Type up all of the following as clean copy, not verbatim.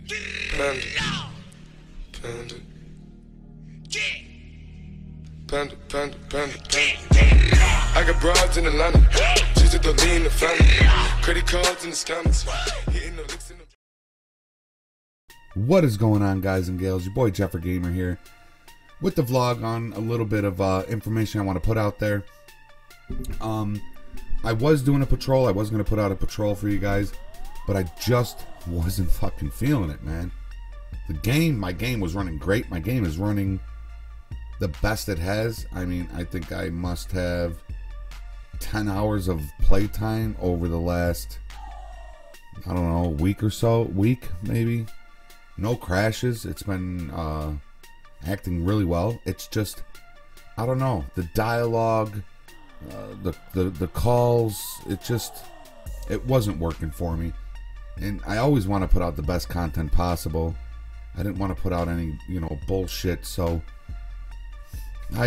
Panda. Panda. Panda, panda, panda, panda. I got broads in Atlanta. Just to the lean the family. Credit cards in the scammers. Hitting the licks in the... What is going on, guys and gals? Your boy Jeffrey Gamer here with the vlog on a little bit of information I want to put out there. I was doing a patrol. I was going to put out a patrol for you guys, but I just wasn't fucking feeling it, man. My game was running great. My game is running the best it has. I mean, I think I must have 10 hours of playtime over the last, I don't know, week or so. Week, maybe. No crashes. It's been acting really well. It's just, I don't know, the dialogue, the calls, it wasn't working for me. And I always want to put out the best content possible. I didn't want to put out any, bullshit. So I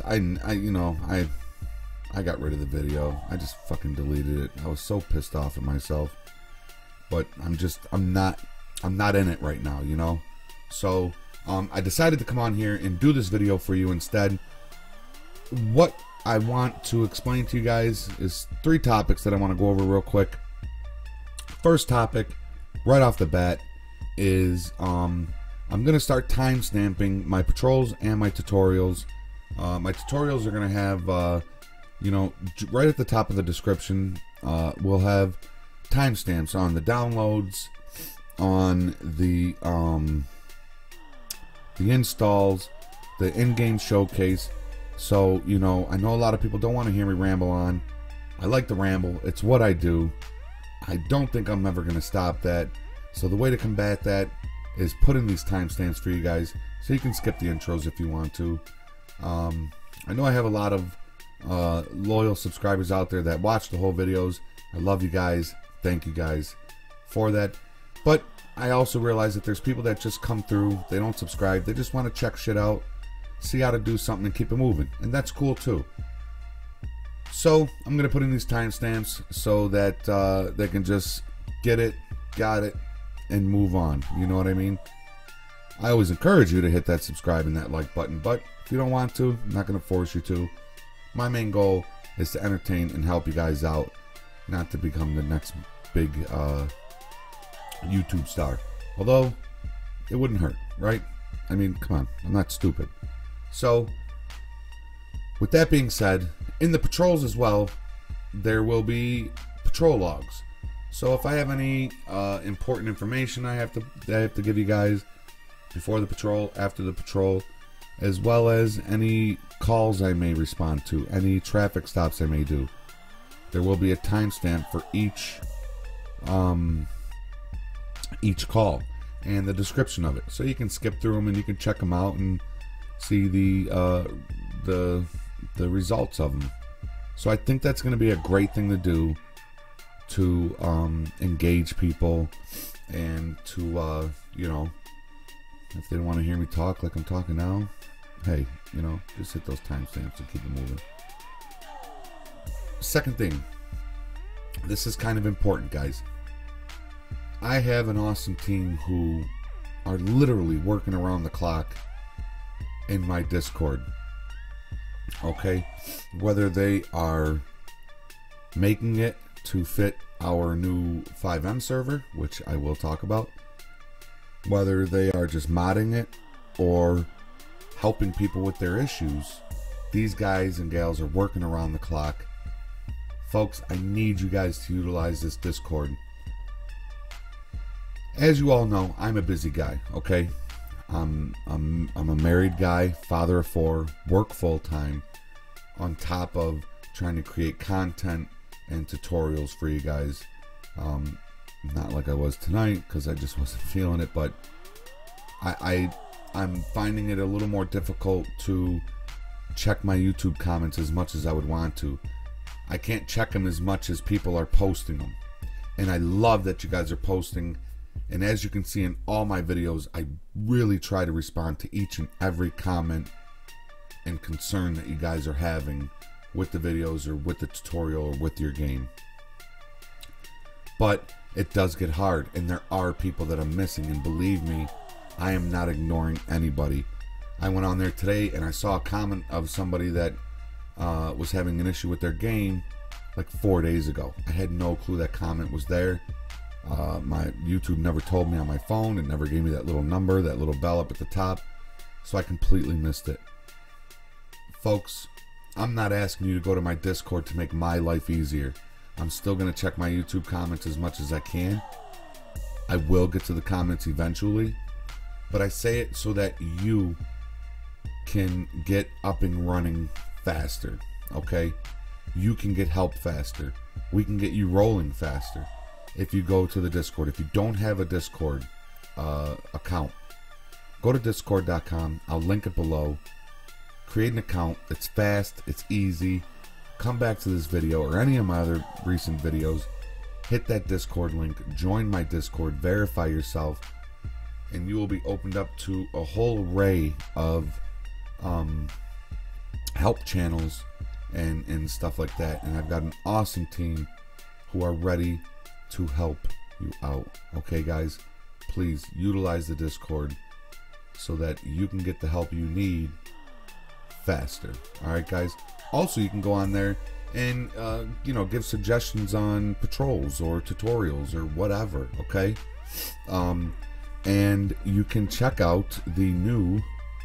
got rid of the video. I just fucking deleted it. I was so pissed off at myself. But I'm not in it right now, So I decided to come on here and do this video for you instead. What I want to explain to you guys is 3 topics that I want to go over real quick. First topic, right off the bat, is I'm going to start time stamping my patrols and my tutorials. My tutorials are going to have, right at the top of the description, we'll have timestamps on the downloads, on the installs, the in-game showcase. So, I know a lot of people don't want to hear me ramble on. I like to ramble. It's what I do. I don't think I'm ever going to stop that. So the way to combat that is put in these timestamps for you guys, so you can skip the intros if you want to. I know I have a lot of loyal subscribers out there that watch the whole videos. I love you guys. Thank you guys for that. But I also realize that there's people that just come through, they don't subscribe, they just want to check shit out, see how to do something and keep it moving. And that's cool too. So I'm going to put in these timestamps so that they can just get it, got it, and move on. You know what I mean? I always encourage you to hit that subscribe and that like button, but if you don't want to, I'm not going to force you to. My main goal is to entertain and help you guys out, not to become the next big YouTube star. Although, it wouldn't hurt, right? I mean, come on, I'm not stupid. So, with that being said, in the patrols as well, there will be patrol logs. So if I have any important information I have to give you guys before the patrol, after the patrol, as well as any calls I may respond to, any traffic stops I may do, there will be a timestamp for each call and the description of it, so you can skip through them and you can check them out and see the results of them. So I think that's going to be a great thing to do to engage people and to if they don't want to hear me talk like I'm talking now, hey, just hit those timestamps and keep it moving. Second thing, this is kind of important, guys. I have an awesome team who are literally working around the clock in my Discord. Okay, whether they are making it to fit our new 5M server, which I will talk about, whether they are just modding it or helping people with their issues, these guys and gals are working around the clock. Folks, I need you guys to utilize this Discord. As you all know, I'm a busy guy, okay? I'm a married guy, father of 4, work full-time, on top of trying to create content and tutorials for you guys. Not like I was tonight, because I just wasn't feeling it, but I'm finding it a little more difficult to check my YouTube comments as much as I would want to. I can't check them as much as people are posting them. And I love that you guys are posting. And as you can see in all my videos, I really try to respond to each and every comment and concern that you guys are having with the videos or with the tutorial or with your game. But it does get hard, and there are people that I'm missing, and believe me, I am not ignoring anybody. I went on there today and I saw a comment of somebody that was having an issue with their game like 4 days ago. I had no clue that comment was there. My YouTube never told me on my phone. It never gave me that little number, that little bell up at the top. So I completely missed it. Folks, I'm not asking you to go to my Discord to make my life easier. I'm still going to check my YouTube comments as much as I can. I will get to the comments eventually. But I say it so that you can get up and running faster, okay? You can get help faster. We can get you rolling faster if you go to the Discord. If you don't have a Discord account, go to discord.com. I'll link it below. Create an account. It's fast. It's easy. Come back to this video or any of my other recent videos. Hit that Discord link. Join my Discord. Verify yourself. And you will be opened up to a whole array of help channels and stuff like that. And I've got an awesome team who are ready to help you out. Okay, guys? Please utilize the Discord so that you can get the help you need faster. Alright, guys? Also, you can go on there and, give suggestions on patrols or tutorials or whatever. Okay? And you can check out the new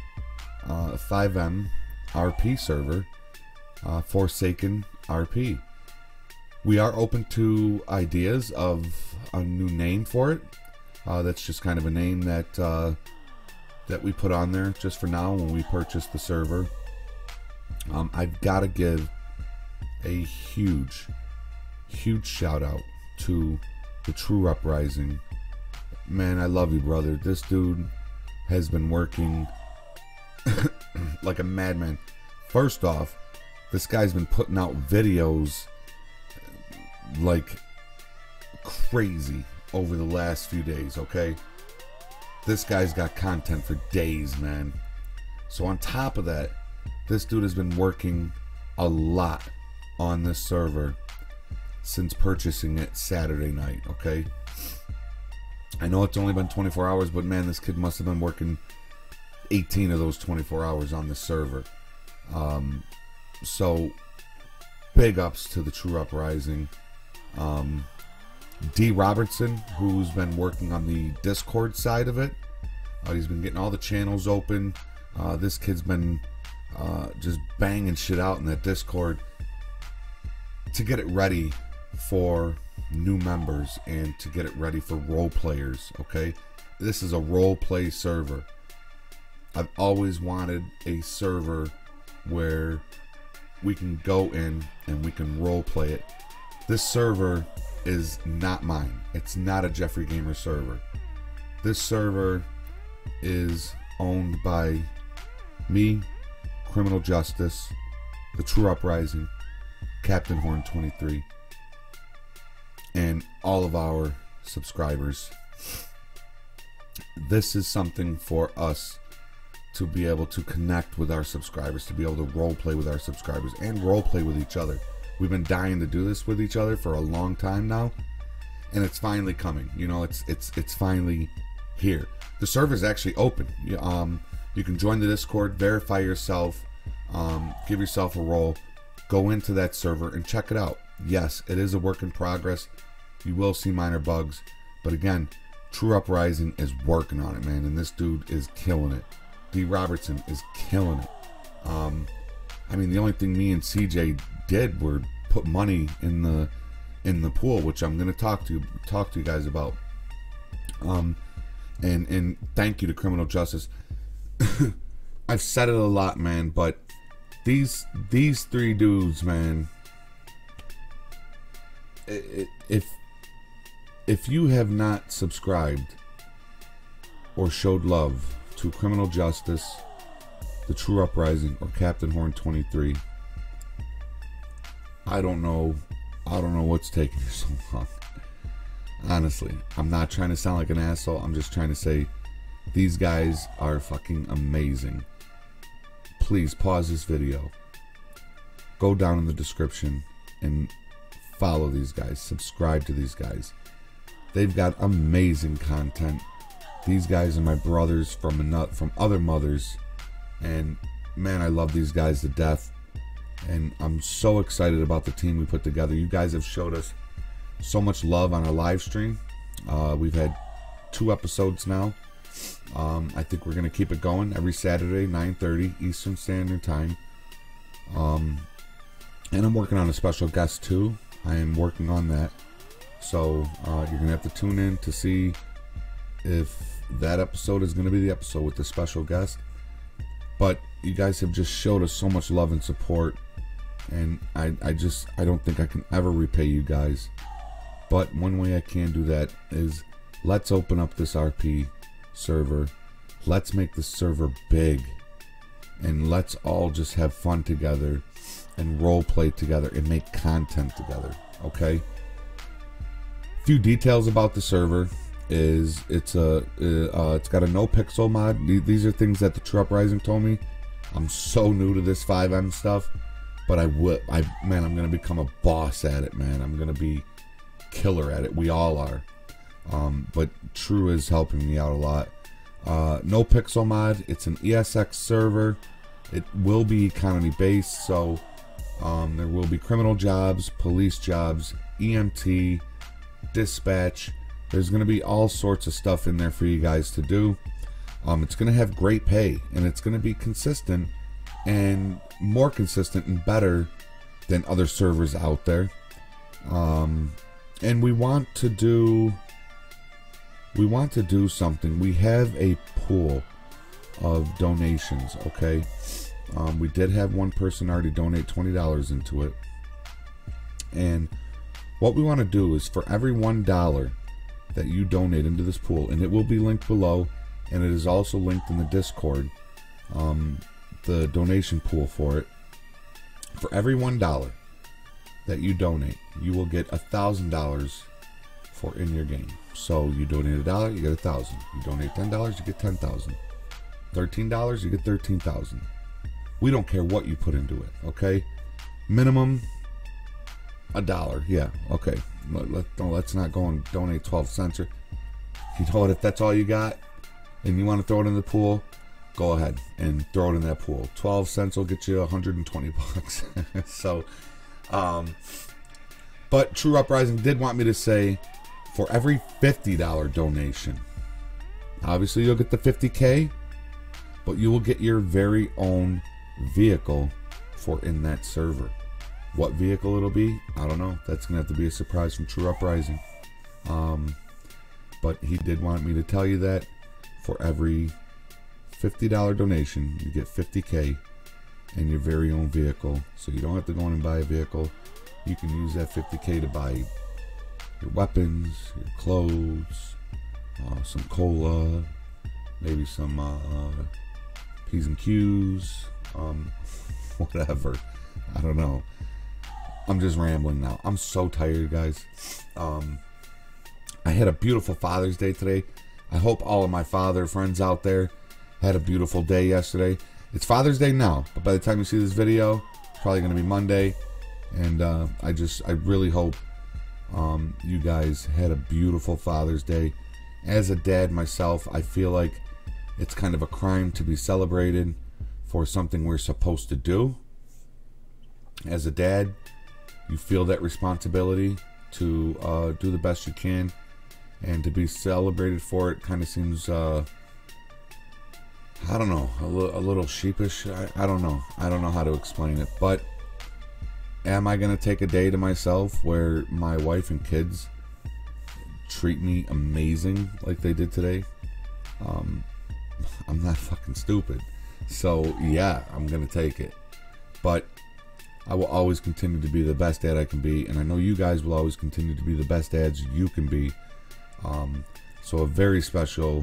5M RP server, Forsaken RP. We are open to ideas of a new name for it. That's just kind of a name that that we put on there just for now when we purchased the server. I've got to give a huge shout out to the True Uprising. Man, I love you, brother. This dude has been working like a madman. First off, this guy's been putting out videos like crazy over the last few days, okay? This guy's got content for days, man. So on top of that, this dude has been working a lot on this server since purchasing it Saturday night, okay? I know it's only been 24 hours, but man, this kid must have been working 18 of those 24 hours on this server. So, big ups to the True Uprising. D. Robertson, who's been working on the Discord side of it. He's been getting all the channels open. This kid's been just banging shit out in that Discord to get it ready for new members and to get it ready for role players. Okay, this is a role play server. I've always wanted a server where we can go in and we can role play it. This server is not mine. It's not a Jeffrey Gamer server. This server is owned by me, Criminal Justice, the True Uprising, Captain Horn 23, and all of our subscribers. This is something for us to be able to connect with our subscribers, to be able to role play with our subscribers and role play with each other. We've been dying to do this with each other for a long time now, and it's finally coming. You know, it's finally here. The server is actually open. You can join the Discord, verify yourself, give yourself a role, go into that server and check it out. Yes, it is a work in progress. You will see minor bugs, but again, True Uprising is working on it, man, and this dude is killing it. D. Robertson is killing it. I mean, the only thing me and CJ did were put money in the pool, which I'm gonna talk to you guys about. And thank you to Criminal Justice. I've said it a lot, man, but these three dudes, man. If you have not subscribed or showed love to Criminal Justice, the True Uprising, or Captain Horn 23, I don't know what's taking you so long. Honestly, I'm not trying to sound like an asshole. I'm just trying to say these guys are fucking amazing. Please pause this video, go down in the description and follow these guys, subscribe to these guys. They've got amazing content. These guys are my brothers from other mothers, and man, I love these guys to death. And I'm so excited about the team we put together. You guys have showed us so much love on our live stream. We've had 2 episodes now. I think we're going to keep it going every Saturday, 9:30 Eastern Standard Time. And I'm working on a special guest too. I am working on that. So you're going to have to tune in to see if that episode is going to be the episode with the special guest. But you guys have just showed us so much love and support. And I don't think I can ever repay you guys. But one way I can do that is let's open up this RP server. Let's make this server big. And let's all just have fun together and role play together and make content together. Okay? Few details about the server is it's got a no pixel mod. These are things that the True Uprising told me. I'm so new to this 5M stuff, but man, I'm gonna become a boss at it, man. I'm gonna be killer at it. We all are. But True is helping me out a lot. No pixel mod. It's an ESX server. It will be economy based, so there will be criminal jobs, police jobs, EMT, dispatch. There's going to be all sorts of stuff in there for you guys to do. It's going to have great pay, and it's going to be consistent and more consistent and better than other servers out there. And we want to do something. We have a pool of donations, okay? We did have one person already donate $20 into it. And what we want to do is for every $1 that you donate into this pool, and it will be linked below, and it is also linked in the Discord, the donation pool for it. For every $1 that you donate, you will get $1,000 for in your game. So you donate $1, you get $1,000. You donate $10, you get $10,000. $13, you get $13,000. We don't care what you put into it, okay? Minimum $1. Yeah, okay. Let's not go and donate 12 cents. Or, you know what? If that's all you got, and you want to throw it in the pool, go ahead and throw it in that pool. 12 cents will get you 120 bucks. So, but True Uprising did want me to say, for every $50 donation, obviously you'll get the 50K, but you will get your very own vehicle for in that server. What vehicle it'll be, I don't know. That's gonna have to be a surprise from True Uprising. But he did want me to tell you that for every $50 donation, you get 50K and your very own vehicle. So you don't have to go in and buy a vehicle. You can use that 50K to buy your weapons, your clothes, some cola, maybe some P's and Q's, whatever. I don't know. I'm just rambling now. I'm so tired, guys. I had a beautiful Father's Day today. I hope all of my father friends out there had a beautiful day yesterday. It's Father's Day now, but by the time you see this video, it's probably going to be Monday. And I really hope you guys had a beautiful Father's Day. As a dad myself, I feel like it's kind of a crime to be celebrated for something we're supposed to do. As a dad, you feel that responsibility to do the best you can, and to be celebrated for it kind of seems, I don't know, a little sheepish. I don't know. I don't know how to explain it, but am I going to take a day to myself where my wife and kids treat me amazing like they did today? I'm not fucking stupid. So yeah, I'm going to take it. But I will always continue to be the best dad I can be, and I know you guys will always continue to be the best dads you can be. So a very special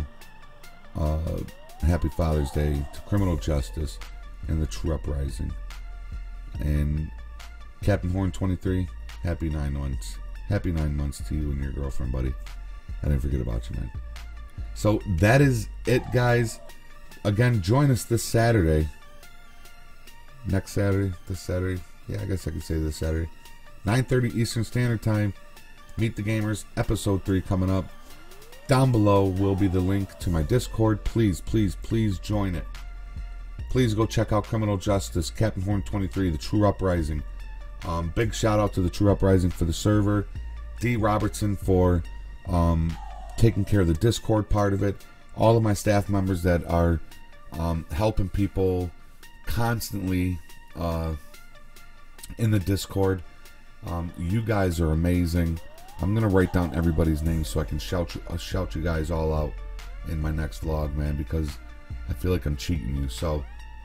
happy Father's Day to Criminal Justice and the True Uprising. And Captain Horn 23, happy 9 months. Happy 9 months to you and your girlfriend, buddy. I didn't forget about you, man. So that is it, guys. Again, join us this Saturday. Next Saturday, this Saturday. Yeah, I guess I could say this Saturday. 9:30 Eastern Standard Time. Meet the Gamers episode 3 coming up. Down below will be the link to my Discord. Please, please, please join it. Please go check out Criminal Justice, Captain Horn 23, The True Uprising. Big shout out to The True Uprising for the server. D. Robertson for taking care of the Discord part of it. All of my staff members that are helping people constantly in the Discord. You guys are amazing. I'm gonna write down everybody's name so I can shout you guys all out in my next vlog, man, because I feel like I'm cheating you. So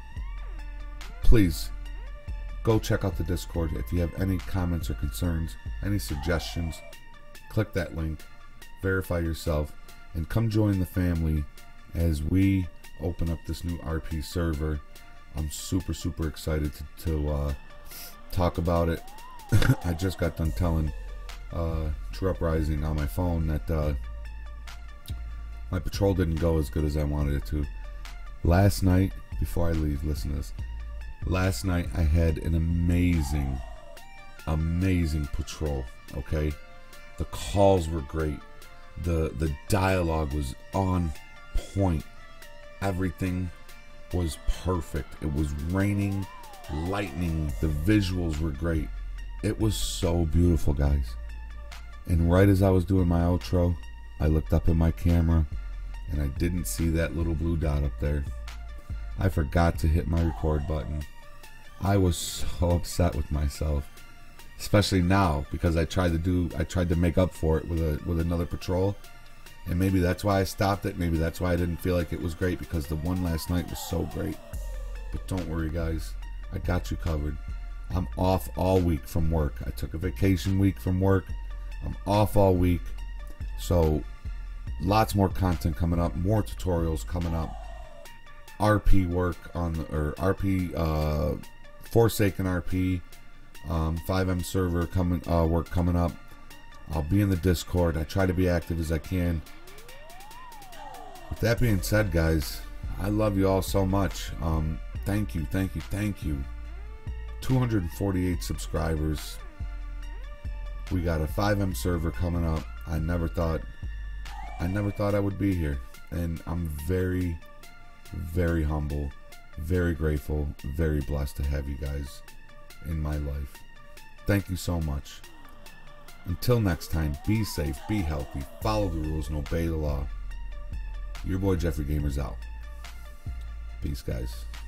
please go check out the Discord. If you have any comments or concerns, any suggestions, click that link, verify yourself, and come join the family as we open up this new RP server. I'm super, super excited to talk about it. I just got done telling True Uprising on my phone that my patrol didn't go as good as I wanted it to. Last night, before I leave, listen to this. Last night I had an amazing patrol, okay? The calls were great. The dialogue was on point. Everything was perfect. It was raining, lightning, the visuals were great. It was so beautiful, guys. And right as I was doing my outro, I looked up at my camera and I didn't see that little blue dot up there. I forgot to hit my record button. I was so upset with myself, especially now because I tried to make up for it with another patrol, and maybe that's why I stopped it. Maybe that's why I didn't feel like it was great, because the one last night was so great. But don't worry, guys, I got you covered. I'm off all week from work. I took a vacation week from work. I'm off all week, so lots more content coming up, more tutorials coming up. RP work on RP Forsaken RP 5M server work coming up. I'll be in the Discord. I try to be active as I can. With that being said, guys, I love you all so much. Thank you, thank you, thank you. 248 subscribers. We got a 5M server coming up. I never thought I would be here, and I'm very, very humble, very grateful, very blessed to have you guys in my life. Thank you so much. Until next time, be safe, be healthy, follow the rules, and obey the law. Your boy Jeffrey Gamers out. Peace, guys.